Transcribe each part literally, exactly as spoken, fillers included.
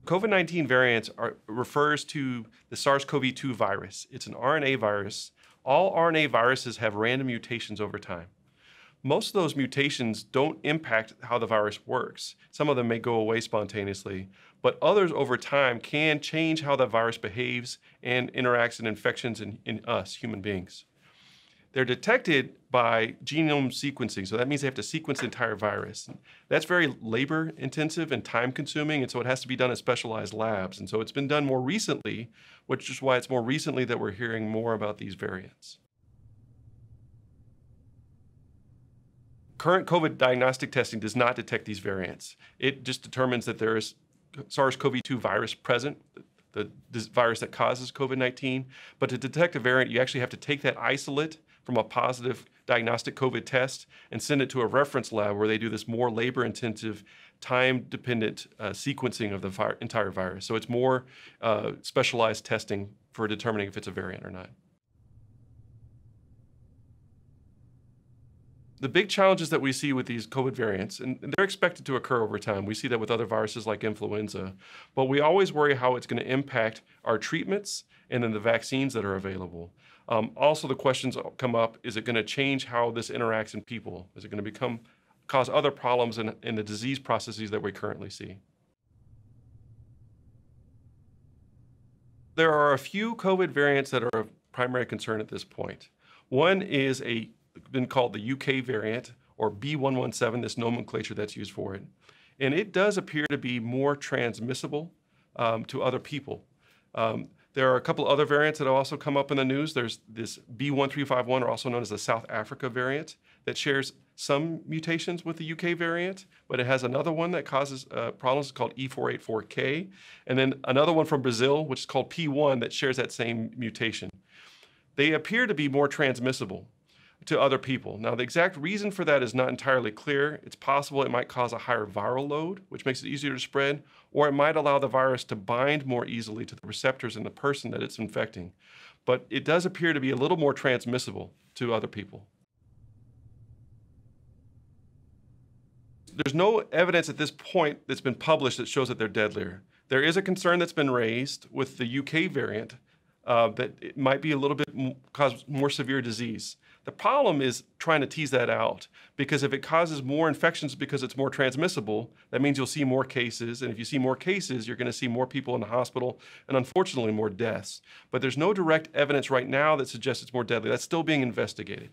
COVID nineteen variants are, refers to the SARS CoV two virus. It's an R N A virus. All R N A viruses have random mutations over time. Most of those mutations don't impact how the virus works. Some of them may go away spontaneously, but others over time can change how the virus behaves and interacts in infections in, in us, human beings. They're detected by genome sequencing, so that means they have to sequence the entire virus. That's very labor intensive and time consuming, and so it has to be done in specialized labs. And so it's been done more recently, which is why it's more recently that we're hearing more about these variants. Current COVID diagnostic testing does not detect these variants. It just determines that there is SARS CoV two virus present, the, the virus that causes COVID nineteen. But to detect a variant, you actually have to take that isolate from a positive diagnostic COVID test and send it to a reference lab where they do this more labor-intensive, time-dependent uh, sequencing of the vi- entire virus. So it's more uh, specialized testing for determining if it's a variant or not. The big challenges that we see with these COVID variants, and they're expected to occur over time. We see that with other viruses like influenza, but we always worry how it's going to impact our treatments and then the vaccines that are available. Um, also, the questions come up, is it going to change how this interacts in people? Is it going to become, cause other problems in, in the disease processes that we currently see? There are a few COVID variants that are of primary concern at this point. One is a been called the U K variant, or B one one seven, this nomenclature that's used for it. And it does appear to be more transmissible um, to other people. Um, there are a couple other variants that have also come up in the news. There's this B one three five one, or also known as the South Africa variant, that shares some mutations with the U K variant, but it has another one that causes uh, problems called E four eighty-four K, and then another one from Brazil, which is called P one, that shares that same mutation. They appear to be more transmissible to other people. Now, the exact reason for that is not entirely clear. It's possible it might cause a higher viral load, which makes it easier to spread, or it might allow the virus to bind more easily to the receptors in the person that it's infecting. But it does appear to be a little more transmissible to other people. There's no evidence at this point that's been published that shows that they're deadlier. There is a concern that's been raised with the U K variant uh, that it might be a little bit m- cause more severe disease. The problem is trying to tease that out, because if it causes more infections because it's more transmissible, that means you'll see more cases. And if you see more cases, you're going to see more people in the hospital and unfortunately more deaths. But there's no direct evidence right now that suggests it's more deadly. That's still being investigated.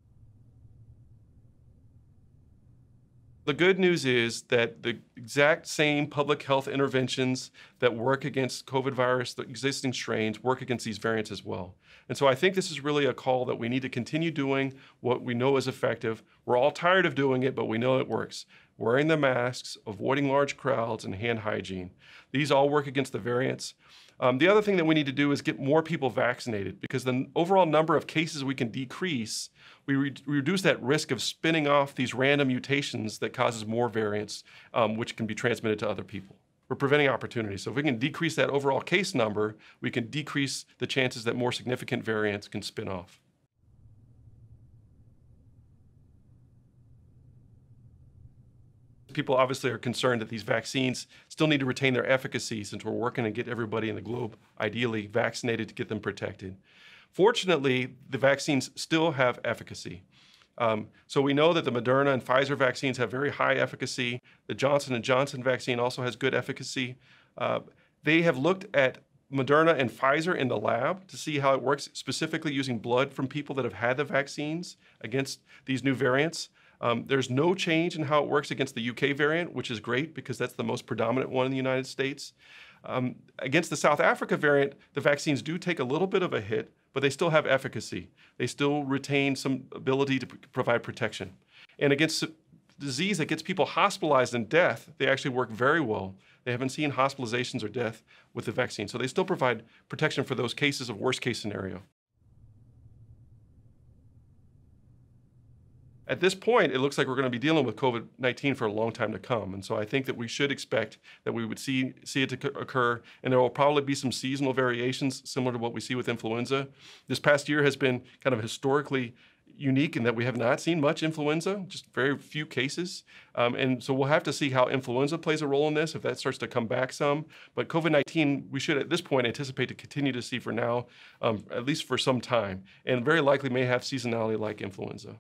The good news is that the exact same public health interventions that work against COVID virus, the existing strains, work against these variants as well. And so I think this is really a call that we need to continue doing what we know is effective. We're all tired of doing it, but we know it works. Wearing the masks, avoiding large crowds, and hand hygiene. These all work against the variants. Um, the other thing that we need to do is get more people vaccinated, because the overall number of cases we can decrease, we re- reduce that risk of spinning off these random mutations that causes more variants, um, which can be transmitted to other people. We're preventing opportunities. So if we can decrease that overall case number, we can decrease the chances that more significant variants can spin off. People obviously are concerned that these vaccines still need to retain their efficacy, since we're working to get everybody in the globe ideally vaccinated to get them protected. Fortunately, the vaccines still have efficacy. Um, so we know that the Moderna and Pfizer vaccines have very high efficacy. The Johnson and Johnson vaccine also has good efficacy. Uh, they have looked at Moderna and Pfizer in the lab to see how it works, specifically using blood from people that have had the vaccines against these new variants. Um, there's no change in how it works against the U K variant, which is great because that's the most predominant one in the United States. Um, against the South Africa variant, the vaccines do take a little bit of a hit, but they still have efficacy. They still retain some ability to p- provide protection. And against disease that gets people hospitalized and death, they actually work very well. They haven't seen hospitalizations or death with the vaccine. So they still provide protection for those cases of worst case scenario. At this point, it looks like we're going to be dealing with COVID nineteen for a long time to come. And so I think that we should expect that we would see, see it to occur, and there will probably be some seasonal variations similar to what we see with influenza. This past year has been kind of historically unique in that we have not seen much influenza, just very few cases. Um, and so we'll have to see how influenza plays a role in this, if that starts to come back some. But COVID nineteen, we should at this point anticipate to continue to see for now, um, at least for some time, and very likely may have seasonality like influenza.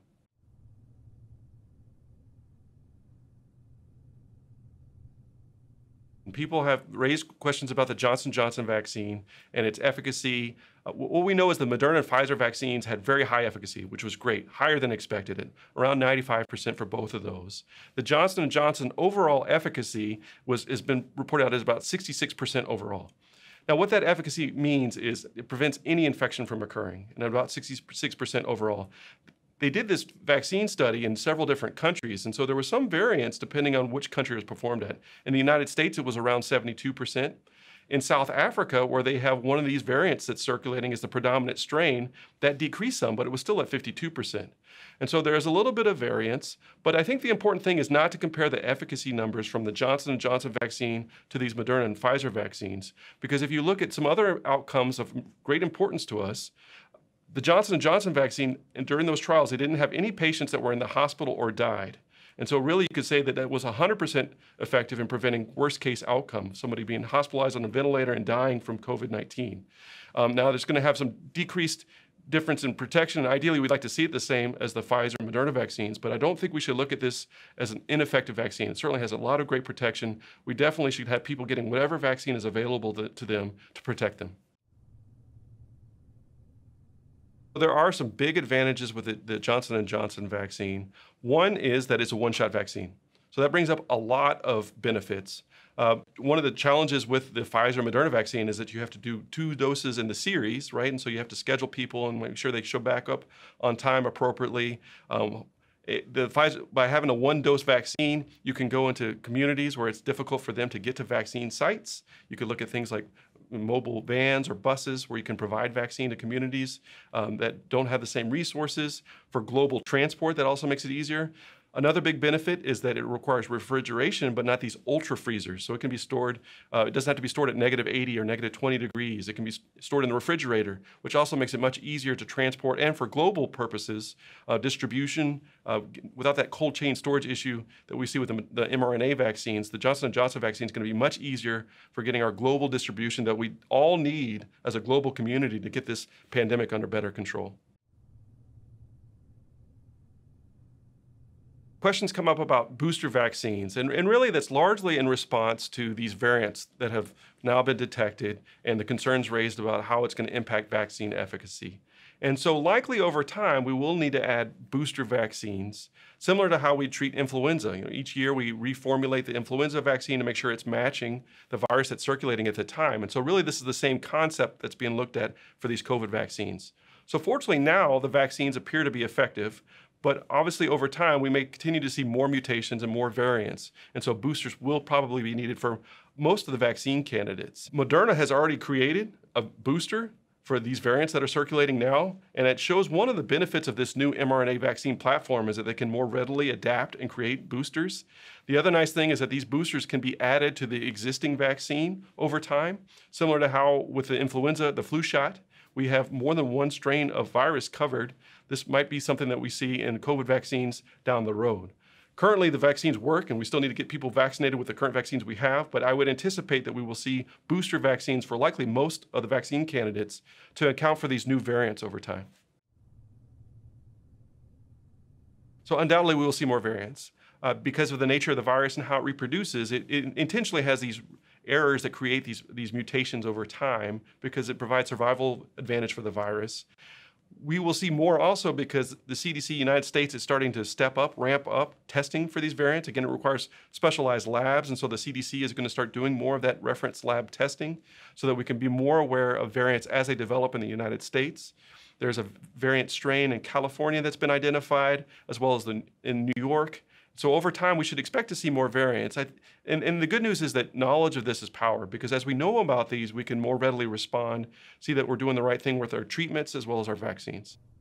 People have raised questions about the Johnson and Johnson vaccine and its efficacy. Uh, what we know is the Moderna and Pfizer vaccines had very high efficacy, which was great, higher than expected, at around ninety-five percent for both of those. The Johnson and Johnson overall efficacy was, has been reported out as about sixty-six percent overall. Now, what that efficacy means is it prevents any infection from occurring, and about sixty-six percent overall. They did this vaccine study in several different countries, and so there was some variance depending on which country it was performed at. In the United States, it was around seventy-two percent. In South Africa, where they have one of these variants that's circulating as the predominant strain, that decreased some, but it was still at fifty-two percent. And so there is a little bit of variance, but I think the important thing is not to compare the efficacy numbers from the Johnson and Johnson vaccine to these Moderna and Pfizer vaccines, because if you look at some other outcomes of great importance to us, the Johnson and Johnson vaccine, and during those trials, they didn't have any patients that were in the hospital or died. And so really you could say that that was one hundred percent effective in preventing worst case outcome, somebody being hospitalized on a ventilator and dying from COVID nineteen. Um, now there's gonna have some decreased difference in protection, and ideally we'd like to see it the same as the Pfizer and Moderna vaccines, but I don't think we should look at this as an ineffective vaccine. It certainly has a lot of great protection. We definitely should have people getting whatever vaccine is available to, to them to protect them. There are some big advantages with the, the Johnson and Johnson vaccine. One is that it's a one-shot vaccine. So that brings up a lot of benefits. Uh, one of the challenges with the Pfizer and Moderna vaccine is that you have to do two doses in the series, right? And so you have to schedule people and make sure they show back up on time appropriately. Um, it, the Pfizer, by having a one-dose vaccine, you can go into communities where it's difficult for them to get to vaccine sites. You could look at things like mobile vans or buses where you can provide vaccine to communities um, that don't have the same resources. For global transport, that also makes it easier. Another big benefit is that it requires refrigeration, but not these ultra freezers. So it can be stored, uh, it doesn't have to be stored at negative eighty or negative twenty degrees. It can be stored in the refrigerator, which also makes it much easier to transport. And for global purposes, uh, distribution, uh, without that cold chain storage issue that we see with the, the mRNA vaccines, the Johnson and Johnson vaccine is going to be much easier for getting our global distribution that we all need as a global community to get this pandemic under better control. Questions come up about booster vaccines, and, and really that's largely in response to these variants that have now been detected and the concerns raised about how it's going to impact vaccine efficacy. And so likely over time, we will need to add booster vaccines, similar to how we treat influenza. You know, each year we reformulate the influenza vaccine to make sure it's matching the virus that's circulating at the time. And so really this is the same concept that's being looked at for these COVID vaccines. So fortunately now the vaccines appear to be effective, but obviously over time we may continue to see more mutations and more variants. And so boosters will probably be needed for most of the vaccine candidates. Moderna has already created a booster for these variants that are circulating now, and it shows one of the benefits of this new mRNA vaccine platform is that they can more readily adapt and create boosters. The other nice thing is that these boosters can be added to the existing vaccine over time, similar to how with the influenza, the flu shot, we have more than one strain of virus covered. This might be something that we see in COVID vaccines down the road. Currently, the vaccines work, and we still need to get people vaccinated with the current vaccines we have, but I would anticipate that we will see booster vaccines for likely most of the vaccine candidates to account for these new variants over time. So undoubtedly, we will see more variants. Uh, because of the nature of the virus and how it reproduces, it, it intentionally has these errors that create these, these mutations over time because it provides survival advantage for the virus. We will see more also because the C D C United States is starting to step up, ramp up testing for these variants. Again, it requires specialized labs, and so the C D C is going to start doing more of that reference lab testing so that we can be more aware of variants as they develop in the United States. There's a variant strain in California that's been identified, as well as the, in New York. So over time, we should expect to see more variants. I, and, and the good news is that knowledge of this is power, because as we know about these, we can more readily respond, see that we're doing the right thing with our treatments as well as our vaccines.